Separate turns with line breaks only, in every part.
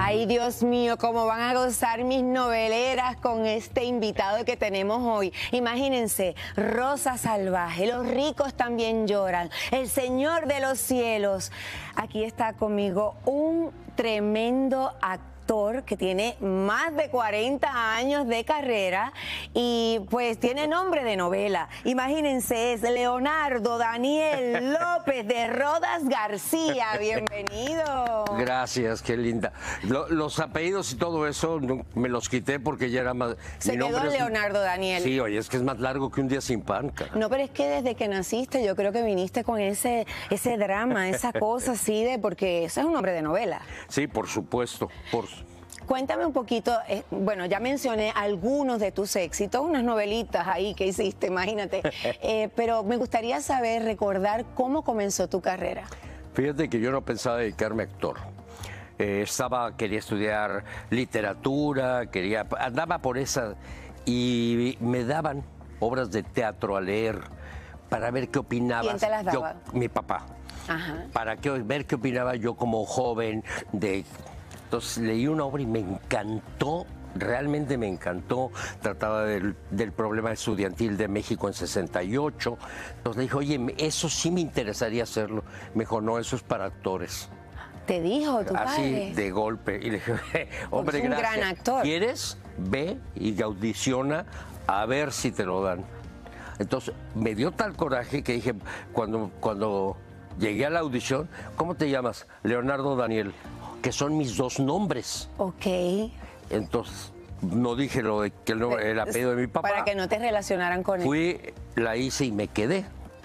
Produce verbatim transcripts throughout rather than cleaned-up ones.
Ay, Dios mío, cómo van a gozar mis noveleras con este invitado que tenemos hoy. Imagínense, Rosa Salvaje, Los ricos también lloran, El Señor de los cielos. Aquí está conmigo un tremendo actor que tiene más de cuarenta años de carrera y pues tiene nombre de novela. Imagínense, es Leonardo Daniel López de Rodas García. Bienvenido.
Gracias, qué linda. Lo, los apellidos y todo eso no, me los quité porque ya era más...
Se quedó Leonardo
es,
Daniel.
Sí, oye, es que es más largo que un día sin pan, cara.
No, pero es que desde que naciste yo creo que viniste con ese, ese drama, esa cosa así de... Porque eso es un nombre de novela.
Sí, por supuesto, por
Cuéntame un poquito, eh, bueno, ya mencioné algunos de tus éxitos, unas novelitas ahí que hiciste, imagínate, eh, pero me gustaría saber, recordar cómo comenzó tu carrera.
Fíjate que yo no pensaba dedicarme a actor. Eh, estaba, quería estudiar literatura, quería, andaba por esa, y me daban obras de teatro a leer para ver qué opinaba.
¿Quién te las daba?
Yo, mi papá.
Ajá.
Para que, ver qué opinaba yo como joven de... Entonces leí una obra y me encantó, realmente me encantó. Trataba del, del problema estudiantil de México en sesenta y ocho. Entonces le dije, oye, eso sí me interesaría hacerlo. Me dijo, no, eso es para actores.
¿Te dijo tu
Así,
padre?
de golpe. Y le dije, hombre,
es un
gracias.
gran actor.
¿Quieres? Ve y audiciona a ver si te lo dan. Entonces me dio tal coraje que dije, cuando, cuando llegué a la audición, ¿cómo te llamas? Leonardo Daniel. Que son mis dos nombres.
Ok.
Entonces, no dije lo de que el, nombre, el apellido de mi papá.
Para que no te relacionaran con él.
Fui, la hice y me quedé.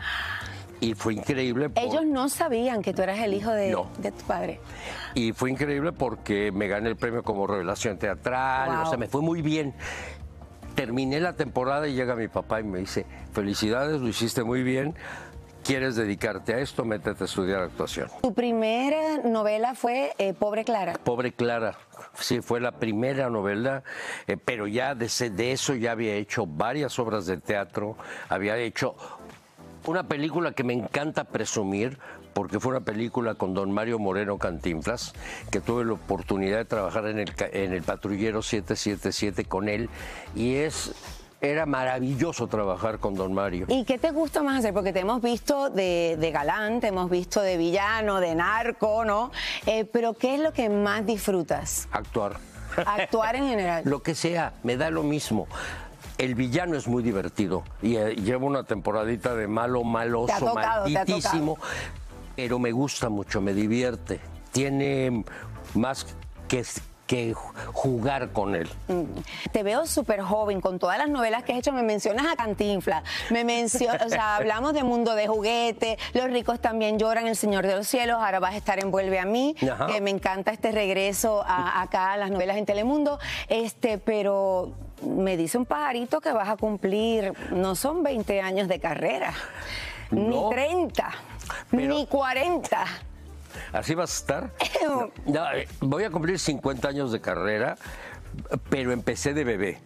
Y fue increíble. Por...
Ellos no sabían que tú eras el hijo de,
no.
de tu padre.
Y fue increíble porque me gané el premio como revelación teatral.
Wow.
O sea, me fue muy bien. Terminé la temporada y llega mi papá y me dice, felicidades, lo hiciste muy bien. ¿Quieres dedicarte a esto? Métete a estudiar actuación.
Tu primera novela fue eh, Pobre Clara.
Pobre Clara, sí, fue la primera novela, eh, pero ya de, de eso ya había hecho varias obras de teatro, había hecho una película que me encanta presumir, porque fue una película con don Mario Moreno Cantinflas, que tuve la oportunidad de trabajar en el, en el Patrullero siete siete siete con él, y es... Era maravilloso trabajar con don Mario.
¿Y qué te gusta más hacer? Porque te hemos visto de, de galán, te hemos visto de villano, de narco, ¿no? Eh, pero ¿qué es lo que más disfrutas?
Actuar.
Actuar en general.
Lo que sea, me da lo mismo. El villano es muy divertido. Y eh, llevo una temporadita de malo, maloso,
te ha tocado,
malditísimo.
Te ha tocado.
Pero me gusta mucho, me divierte. Tiene más que... que jugar con él.
Te veo súper joven, con todas las novelas que has hecho. Me mencionas a Cantinflas, me mencionas, o sea, hablamos de Mundo de Juguete, Los ricos también lloran, El Señor de los cielos, ahora vas a estar en Vuelve a mí,
Ajá.
que me encanta este regreso a, acá a las novelas en Telemundo, este, pero me dice un pajarito que vas a cumplir, no son veinte años de carrera,
no,
ni treinta,
pero...
ni cuarenta.
¿Así vas a estar? No, no, voy a cumplir cincuenta años de carrera, pero empecé de bebé.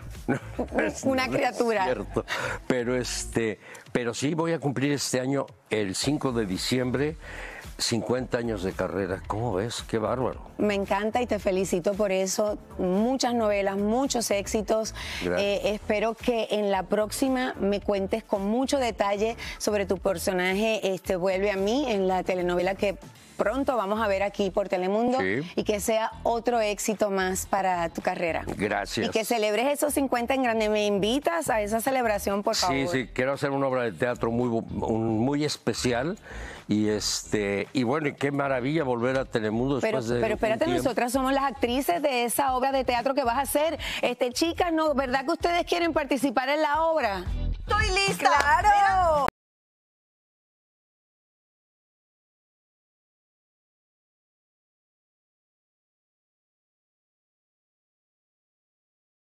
Una
no,
criatura.
No es cierto. Pero, este, pero sí, voy a cumplir este año, el cinco de diciembre, cincuenta años de carrera. ¿Cómo ves? Qué bárbaro.
Me encanta y te felicito por eso. Muchas novelas, muchos éxitos. Eh, espero que en la próxima me cuentes con mucho detalle sobre tu personaje este, Vuelve a mí, en la telenovela que pronto vamos a ver aquí por Telemundo, sí. Y que sea otro éxito más para tu carrera.
Gracias.
Y que celebres esos cincuenta en grande. ¿Me invitas a esa celebración, por favor?
Sí, sí, quiero hacer una obra de teatro muy, un, muy especial. Y este y bueno, y qué maravilla volver a Telemundo después
pero,
de
Pero espérate, nosotras somos las actrices de esa obra de teatro que vas a hacer. Este, chicas, ¿no? ¿Verdad que ustedes quieren participar en la obra? ¡Estoy lista!
¡Claro!